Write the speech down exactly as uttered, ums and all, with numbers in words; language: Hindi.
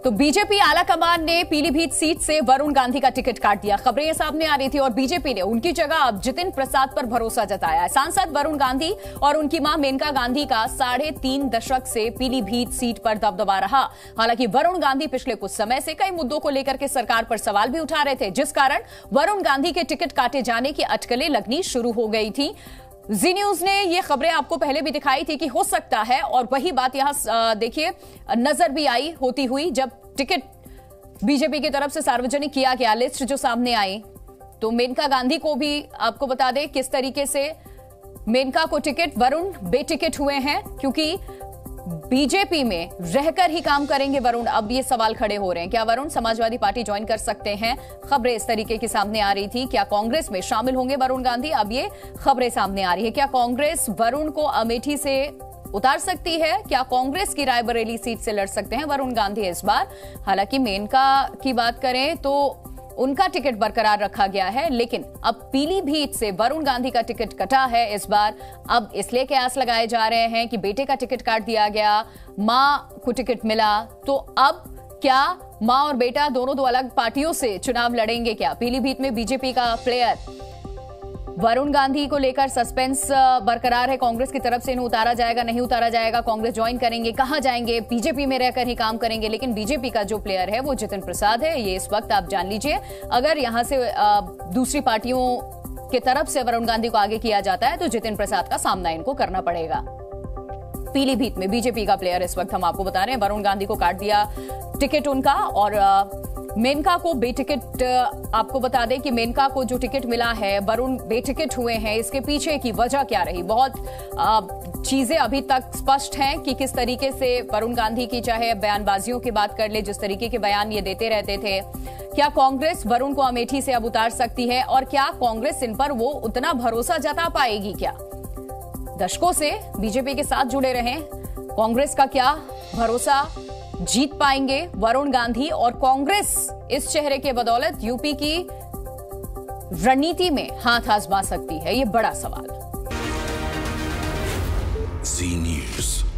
तो बीजेपी आलाकमान ने पीलीभीत सीट से वरुण गांधी का टिकट काट दिया। खबरें ये सामने आ रही थी और बीजेपी ने उनकी जगह अब जितिन प्रसाद पर भरोसा जताया है। सांसद वरुण गांधी और उनकी मां मेनका गांधी का साढ़े तीन दशक से पीलीभीत सीट पर दबदबा रहा। हालांकि वरुण गांधी पिछले कुछ समय से कई मुद्दों को लेकर के सरकार पर सवाल भी उठा रहे थे, जिस कारण वरुण गांधी के टिकट काटे जाने की अटकलें लगनी शुरू हो गई थी। जी न्यूज ने ये खबरें आपको पहले भी दिखाई थी कि हो सकता है, और वही बात यहां देखिए नजर भी आई होती हुई जब टिकट बीजेपी की तरफ से सार्वजनिक किया गया, लिस्ट जो सामने आई, तो मेनका गांधी को भी आपको बता दें किस तरीके से मेनका को टिकट, वरुण बेटिकट हुए हैं क्योंकि बीजेपी में रहकर ही काम करेंगे वरुण। अब ये सवाल खड़े हो रहे हैं, क्या वरुण समाजवादी पार्टी ज्वाइन कर सकते हैं? खबरें इस तरीके की सामने आ रही थी। क्या कांग्रेस में शामिल होंगे वरुण गांधी? अब ये खबरें सामने आ रही है। क्या कांग्रेस वरुण को अमेठी से उतार सकती है? क्या कांग्रेस की रायबरेली सीट से लड़ सकते हैं वरुण गांधी इस बार? हालांकि मेनका की बात करें तो उनका टिकट बरकरार रखा गया है, लेकिन अब पीलीभीत से वरुण गांधी का टिकट कटा है इस बार। अब इसलिए कयास लगाए जा रहे हैं कि बेटे का टिकट काट दिया गया, मां को टिकट मिला, तो अब क्या मां और बेटा दोनों दो अलग पार्टियों से चुनाव लड़ेंगे? क्या पीलीभीत में बीजेपी का प्लेयर वरुण गांधी को लेकर सस्पेंस बरकरार है? कांग्रेस की तरफ से इन्हें उतारा जाएगा, नहीं उतारा जाएगा? कांग्रेस ज्वाइन करेंगे, कहां जाएंगे? बीजेपी में रहकर ही काम करेंगे। लेकिन बीजेपी का जो प्लेयर है वो जितिन प्रसाद है, ये इस वक्त आप जान लीजिए। अगर यहां से दूसरी पार्टियों की तरफ से वरुण गांधी को आगे किया जाता है तो जितिन प्रसाद का सामना इनको करना पड़ेगा। पीलीभीत में बीजेपी का प्लेयर इस वक्त हम आपको बता रहे हैं, वरुण गांधी को काट दिया टिकट उनका, और मेनका को बेटिकट। आपको बता दें कि मेनका को जो टिकट मिला है, वरुण बेटिकट हुए हैं। इसके पीछे की वजह क्या रही? बहुत चीजें अभी तक स्पष्ट हैं कि किस तरीके से वरुण गांधी की, चाहे बयानबाजियों की बात कर ले, जिस तरीके के बयान ये देते रहते थे। क्या कांग्रेस वरुण को अमेठी से अब उतार सकती है, और क्या कांग्रेस इन पर वो उतना भरोसा जता पाएगी? क्या दशकों से बीजेपी के साथ जुड़े रहे कांग्रेस का क्या भरोसा जीत पाएंगे वरुण गांधी, और कांग्रेस इस चेहरे के बदौलत यूपी की रणनीति में हाथ आजमा सकती है? ये बड़ा सवाल। जी न्यूज।